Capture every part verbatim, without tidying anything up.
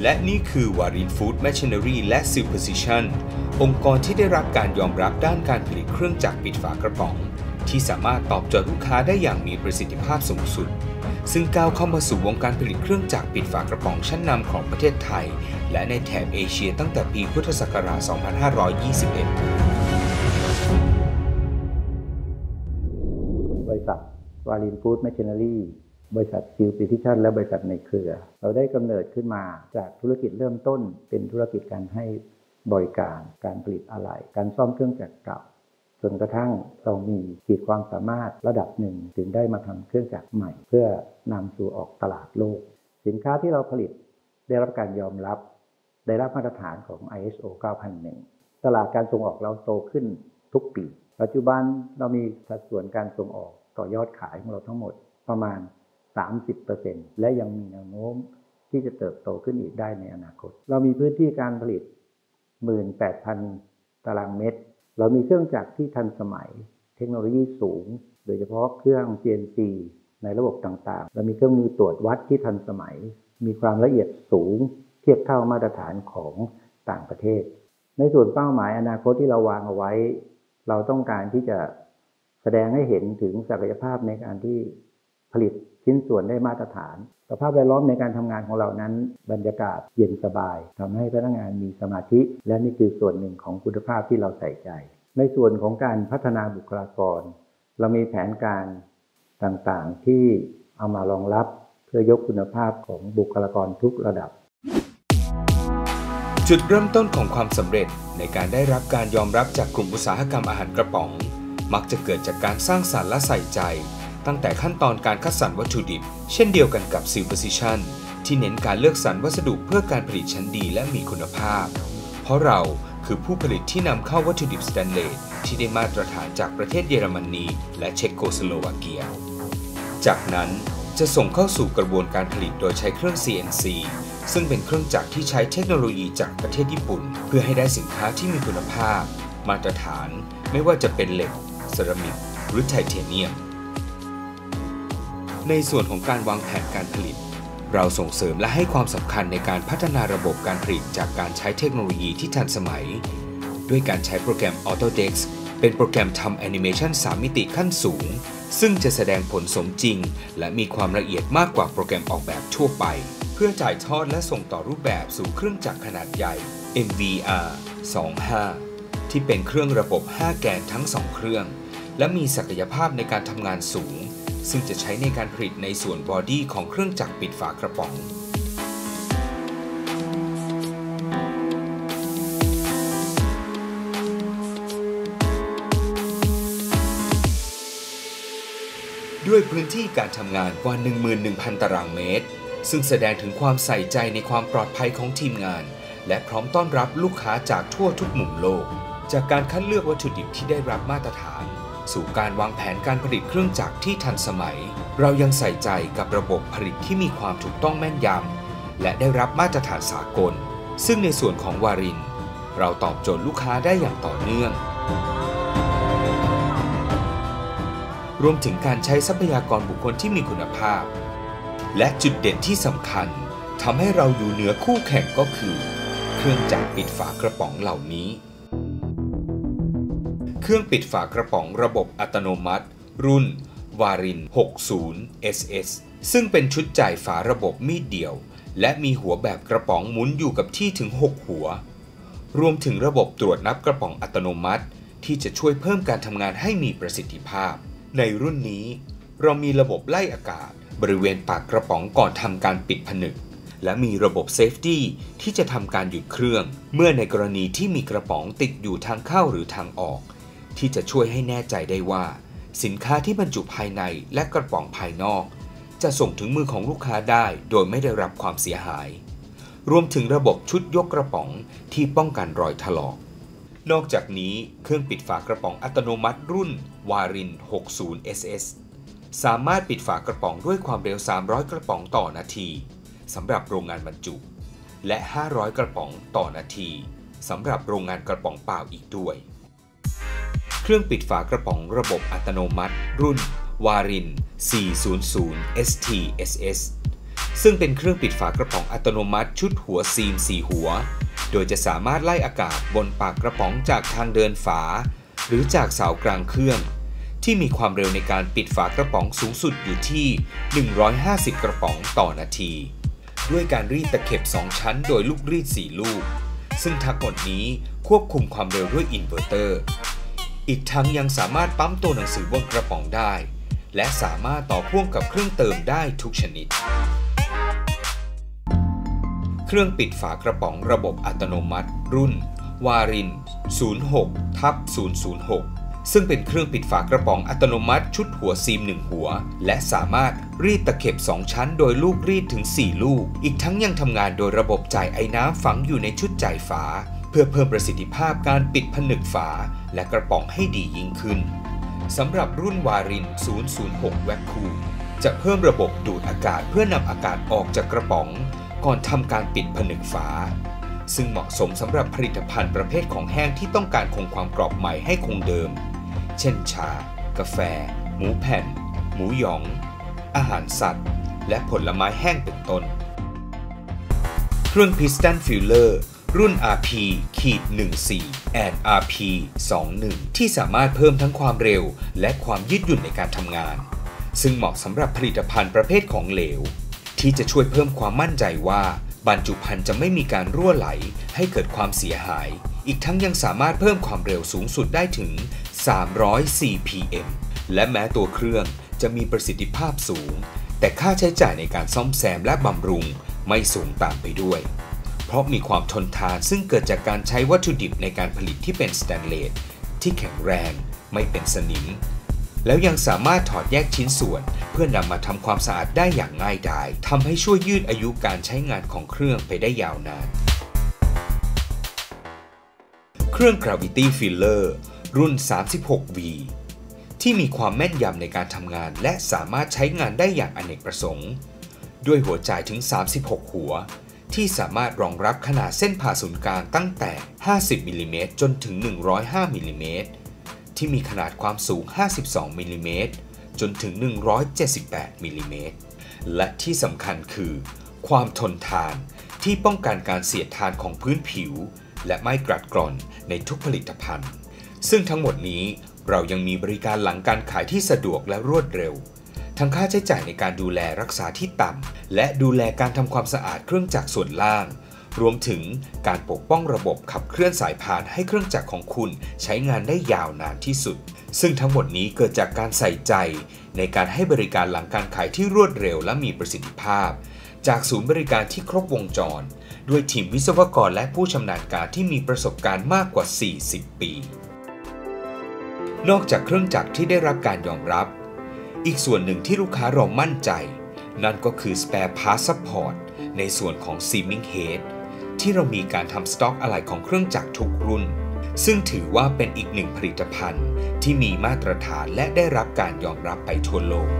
และนี่คือ Warin Food Machinery และ Seal Precision องค์กรที่ได้รับการยอมรับด้านการผลิตเครื่องจักรปิดฝากระป๋องที่สามารถตอบโจทย์ลูกค้าได้อย่างมีประสิทธิภาพสูงสุดซึ่งก้าวเข้ามาสู่วงการผลิตเครื่องจักรปิดฝากระป๋องชั้นนำของประเทศไทยและในแถบเอเชียตั้งแต่ปีพุทธศักราช สองพันห้าร้อยยี่สิบเอ็ดบริษัท Warin Food Machinery บริษัท Seal Precision และบริษัทในเครือ เราได้กำเนิดขึ้นมาจากธุรกิจเริ่มต้นเป็นธุรกิจการให้บริการการผลิตอะไหล่การซ่อมเครื่องจักรเก่าจนกระทั่งเรามีขีดความสามารถระดับหนึ่งถึงได้มาทำเครื่องจักรใหม่เพื่อนำสู่ออกตลาดโลกสินค้าที่เราผลิตได้รับการยอมรับได้รับมาตรฐานของ ไอ เอส โอ เก้าพันหนึ่ง ตลาดการส่งออกเราโตขึ้นทุกปีปัจจุบันเรามีสัดส่วนการส่งออกต่อยอดขายของเราทั้งหมดประมาณ สามสิบเปอร์เซ็นต์ และยังมีแนวโน้มที่จะเติบโตขึ้นอีกได้ในอนาคตเรามีพื้นที่การผลิต หนึ่งหมื่นแปดพัน ตารางเมตรเรามีเครื่องจักรที่ทันสมัยเทคโนโลยีสูงโดยเฉพาะเครื่อง ซี เอ็น ซี ในระบบต่างๆเรามีเครื่องมือตรวจวัดที่ทันสมัยมีความละเอียดสูงเทียบเท่ามาตรฐานของต่างประเทศในส่วนเป้าหมายอนาคตที่เราวางเอาไว้เราต้องการที่จะแสดงให้เห็นถึงศักยภาพในการที่ผลิตชิ้นส่วนได้มาตรฐานสภาพแวดล้อมในการทำงานของเรานั้นบรรยากาศเย็นสบายทำให้พนักงานมีสมาธิและนี่คือส่วนหนึ่งของคุณภาพที่เราใส่ใจในส่วนของการพัฒนาบุคลากรเรามีแผนการต่างๆที่เอามารองรับเพื่อยกคุณภาพของบุคลากรทุกระดับจุดเริ่มต้นของความสำเร็จในการได้รับการยอมรับจากกลุ่มอุตสาหกรรมอาหารกระป๋องมักจะเกิดจากการสร้างสรรค์และใส่ใจตั้งแต่ขั้นตอนการคัดสรรวัตถุดิบเช่นเดียวกันกับ Seal Precision ที่เน้นการเลือกสรรวัสดุเพื่อการผลิตชั้นดีและมีคุณภาพเพราะเราคือผู้ผลิตที่นำเข้าวัตถุดิบสแตนเลสที่ได้มาตรฐานจากประเทศเยอรมนีและเช็กโกสโลวาเกียจากนั้นจะส่งเข้าสู่กระบวนการผลิตโดยใช้เครื่อง ซี เอ็น ซี ซึ่งเป็นเครื่องจักรที่ใช้เทคโนโลยีจากประเทศญี่ปุ่นเพื่อให้ได้สินค้าที่มีคุณภาพมาตรฐานไม่ว่าจะเป็นเหล็กเซรามิกหรือไทเทเนียมในส่วนของการวางแผนการผลิตเราส่งเสริมและให้ความสำคัญในการพัฒนาระบบการผลิตจากการใช้เทคโนโลยีที่ทันสมัยด้วยการใช้โปรแกรม Autodesk เป็นโปรแกรมทำแอนิเมชันสามมิติขั้นสูงซึ่งจะแสดงผลสมจริงและมีความละเอียดมากกว่าโปรแกรมออกแบบทั่วไปเพื่อจ่ายทอดและส่งต่อรูปแบบสู่เครื่องจักรขนาดใหญ่ เอ็ม วี อาร์ ยี่สิบห้า ที่เป็นเครื่องระบบห้าแกนทั้งสองเครื่องและมีศักยภาพในการทำงานสูงซึ่งจะใช้ในการผลิตในส่วนบอดี้ของเครื่องจักรปิดฝากระป๋องด้วยพื้นที่การทำงานกว่า หนึ่งหมื่นหนึ่งพัน ตารางเมตรซึ่งแสดงถึงความใส่ใจในความปลอดภัยของทีมงานและพร้อมต้อนรับลูกค้าจากทั่วทุกมุมโลกจากการคัดเลือกวัตถุดิบที่ได้รับมาตรฐานสู่การวางแผนการผลิตเครื่องจักรที่ทันสมัยเรายังใส่ใจกับระบบผลิตที่มีความถูกต้องแม่นยำและได้รับมาตรฐานสากลซึ่งในส่วนของวารินเราตอบโจทย์ลูกค้าได้อย่างต่อเนื่องรวมถึงการใช้ทรัพยากรบุคคลที่มีคุณภาพและจุดเด่นที่สำคัญทำให้เราอยู่เหนือคู่แข่งก็คือเครื่องจักรปิดฝากระป๋องเหล่านี้เครื่องปิดฝากระป๋องระบบอัตโนมัติรุ่น Warin หกสิบ เอส เอส ซึ่งเป็นชุดจ่ายฝาระบบมีดเดียวและมีหัวแบบกระป๋องหมุนอยู่กับที่ถึงหกหัวรวมถึงระบบตรวจนับกระป๋องอัตโนมัติที่จะช่วยเพิ่มการทำงานให้มีประสิทธิภาพในรุ่นนี้เรามีระบบไล่อากาศบริเวณปากกระป๋องก่อนทำการปิดผนึกและมีระบบเซฟตี้ที่จะทำการหยุดเครื่องเมื่อในกรณีที่มีกระป๋องติดอยู่ทางเข้าหรือทางออกที่จะช่วยให้แน่ใจได้ว่าสินค้าที่บรรจุภายในและกระป๋องภายนอกจะส่งถึงมือของลูกค้าได้โดยไม่ได้รับความเสียหายรวมถึงระบบชุดยกกระป๋องที่ป้องกันรอยถลอกนอกจากนี้เครื่องปิดฝากระป๋องอัตโนมัติรุ่น Warin หกสิบ เอส เอส สามารถปิดฝากระป๋องด้วยความเร็วสามร้อยกระป๋องต่อนาทีสำหรับโรงงานบรรจุและห้าร้อยกระป๋องต่อนาทีสำหรับโรงงานกระป๋องเปล่าอีกด้วยเครื่องปิดฝากระป๋องระบบอัตโนมัติรุ่น Warin สี่ร้อย เอส ที เอส เอสซึ่งเป็นเครื่องปิดฝากระป๋องอัตโนมัติชุดหัวซีมสี่หัวโดยจะสามารถไล่อากาศบนปากกระป๋องจากทางเดินฝาหรือจากเสากลางเครื่องที่มีความเร็วในการปิดฝากระป๋องสูงสุดอยู่ที่หนึ่งร้อยห้าสิบกระป๋องต่อนาทีด้วยการรีดตะเข็บสองชั้นโดยลูกรีดสี่ลูกซึ่งทั้งหมดนี้ควบคุมความเร็วด้วยอินเวอร์เตอร์อีกทั้งยังสามารถปั๊มตัวหนังสือบนกระป๋องได้และสามารถต่อพ่วงกับเครื่องเติมได้ทุกชนิดเครื่องปิดฝากระป๋องระบบอัตโนมัติรุ่นวาริน ศูนย์หก ทับ ศูนย์ ศูนย์ หก ซึ่งเป็นเครื่องปิดฝากระป๋องอัตโนมัติชุดหัวซีมหนึ่งหัวและสามารถรีดตะเข็บสองชั้นโดยลูกรีดถึงสี่ลูกอีกทั้งยังทำงานโดยระบบจ่ายไอน้ำฝังอยู่ในชุดจ่ายฝาเพื่อเพิ่มประสิทธิภาพการปิดผนึกฝาและกระป๋องให้ดียิ่งขึ้นสำหรับรุ่นวาริน ศูนย์ ศูนย์ หก แวคคูมจะเพิ่มระบบดูดอากาศเพื่อนำอากาศออกจากกระป๋องก่อนทำการปิดผนึกฝาซึ่งเหมาะสมสำหรับผลิตภัณฑ์ประเภทของแห้งที่ต้องการคงความกรอบใหม่ให้คงเดิมเช่นชากาแฟหมูแผ่นหมูหยองอาหารสัตว์และผลไม้แห้งเป็นต้นเครื่อง Piston Filler รุ่น อาร์ พี หนึ่งสี่ and อาร์ พี สองหนึ่ง ที่สามารถเพิ่มทั้งความเร็วและความยืดหยุ่นในการทำงานซึ่งเหมาะสำหรับผลิตภัณฑ์ประเภทของเหลวที่จะช่วยเพิ่มความมั่นใจว่าบรรจุภัณฑ์จะไม่มีการรั่วไหลให้เกิดความเสียหายอีกทั้งยังสามารถเพิ่มความเร็วสูงสุดได้ถึงสามร้อย ซี พี เอ็ม และแม้ตัวเครื่องจะมีประสิทธิภาพสูงแต่ค่าใช้จ่ายในการซ่อมแซมและบำรุงไม่สูงตามไปด้วยเพราะมีความทนทานซึ่งเกิดจากการใช้วัตถุดิบในการผลิตที่เป็นสแตนเลสที่แข็งแรงไม่เป็นสนิมแล้วยังสามารถถอดแยกชิ้นส่วนเพื่อนำมาทำความสะอาดได้อย่างง่ายดายทำให้ช่วยยืดอายุการใช้งานของเครื่องไปได้ยาวนานเครื่อง Gravity Filler รุ่น สามสิบหก วี ที่มีความแม่นยำในการทำงานและสามารถใช้งานได้อย่างอเนกประสงค์ด้วยหัวจ่ายถึงสามสิบหกหัวที่สามารถรองรับขนาดเส้นผ่าศูนย์กลางตั้งแต่ห้าสิบมิลลิเมตรจนถึงหนึ่งร้อยห้ามิลลิเมตรที่มีขนาดความสูงห้าสิบสองมิลลิเมตรจนถึงหนึ่งร้อยเจ็ดสิบแปดมิลลิเมตรและที่สำคัญคือความทนทานที่ป้องกันการเสียดทานของพื้นผิวและไม่กรัดกร่อนในทุกผลิตภัณฑ์ซึ่งทั้งหมดนี้เรายังมีบริการหลังการขายที่สะดวกและรวดเร็วทั้งค่าใช้จ่ายในการดูแลรักษาที่ต่ำและดูแลการทำความสะอาดเครื่องจักรส่วนล่างรวมถึงการปกป้องระบบขับเคลื่อนสายพานให้เครื่องจักรของคุณใช้งานได้ยาวนานที่สุดซึ่งทั้งหมดนี้เกิดจากการใส่ใจในการให้บริการหลังการขายที่รวดเร็วและมีประสิทธิภาพจากศูนย์บริการที่ครบวงจรด้วยทีมวิศวกรและผู้ชำนาญการที่มีประสบการณ์มากกว่าสี่สิบปีนอกจากเครื่องจักรที่ได้รับการยอมรับอีกส่วนหนึ่งที่ลูกค้าเรามั่นใจนั่นก็คือ Spare Part Support ในส่วนของ Seaming Head ที่เรามีการทำสต็อกอะไหล่ของเครื่องจักรทุกรุ่นซึ่งถือว่าเป็นอีกหนึ่งผลิตภัณฑ์ที่มีมาตรฐานและได้รับการยอมรับไปทั่วโลก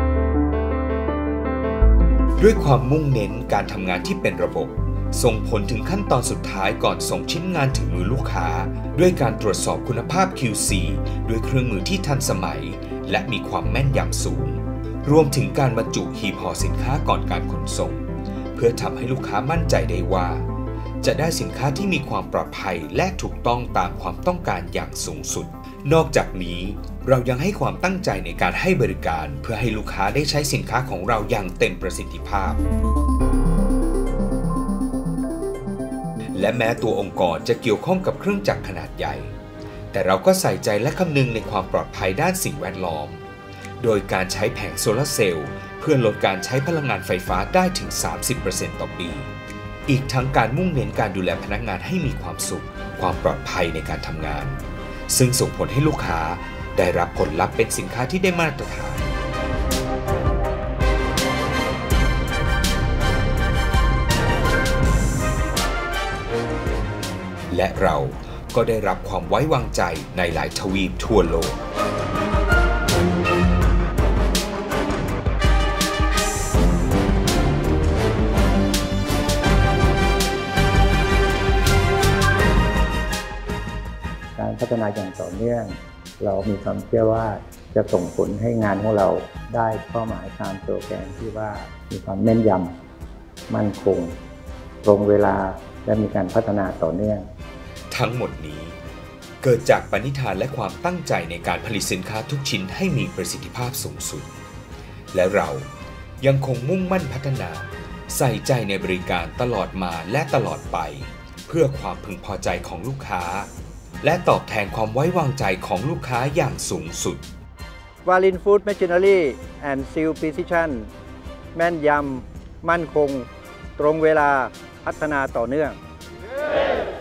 ด้วยความมุ่งเน้นการทำงานที่เป็นระบบส่งผลถึงขั้นตอนสุดท้ายก่อนส่งชิ้นงานถึงมือลูกค้าด้วยการตรวจสอบคุณภาพ คิว ซี ด้วยเครื่องมือที่ทันสมัยและมีความแม่นยำสูงรวมถึงการบรรจุหีบห่อสินค้าก่อนการขนส่งเพื่อทำให้ลูกค้ามั่นใจได้ว่าจะได้สินค้าที่มีความปลอดภัยและถูกต้องตามความต้องการอย่างสูงสุดนอกจากนี้เรายังให้ความตั้งใจในการให้บริการเพื่อให้ลูกค้าได้ใช้สินค้าของเราอย่างเต็มประสิทธิภาพและแม้ตัวองค์กรจะเกี่ยวข้องกับเครื่องจักรขนาดใหญ่แต่เราก็ใส่ใจและคำนึงในความปลอดภัยด้านสิ่งแวดล้อมโดยการใช้แผงโซลาร์เซลล์เพื่อลดการใช้พลังงานไฟฟ้าได้ถึง สามสิบเปอร์เซ็นต์ ต่อปีอีกทั้งการมุ่งเน้นการดูแลพนักงานให้มีความสุขความปลอดภัยในการทำงานซึ่งส่งผลให้ลูกค้าได้รับผลลัพธ์เป็นสินค้าที่ได้มาตรฐานและเราก็ได้รับความไว้วางใจในหลายทวีปทั่วโลกการพัฒนาอย่างต่อเนื่องเรามีความเชื่อว่าจะส่งผลให้งานของเราได้เป้าหมายตามสโลแกนที่ว่ามีความแม่นยำมั่นคงตรงเวลาและมีการพัฒนาต่อเนื่องทั้งหมดนี้เกิดจากปณิธานและความตั้งใจในการผลิตสินค้าทุกชิ้นให้มีประสิทธิภาพสูงสุดและเรายังคงมุ่งมั่นพัฒนาใส่ใจในบริการตลอดมาและตลอดไปเพื่อความพึงพอใจของลูกค้าและตอบแทนความไว้วางใจของลูกค้าอย่างสูงสุดวารินฟู้ดแมชชีนอรี่แอนด์ซีลพรีซิชั่นแม่นยำมั่นคงตรงเวลาพัฒนาต่อเนื่อง yeah.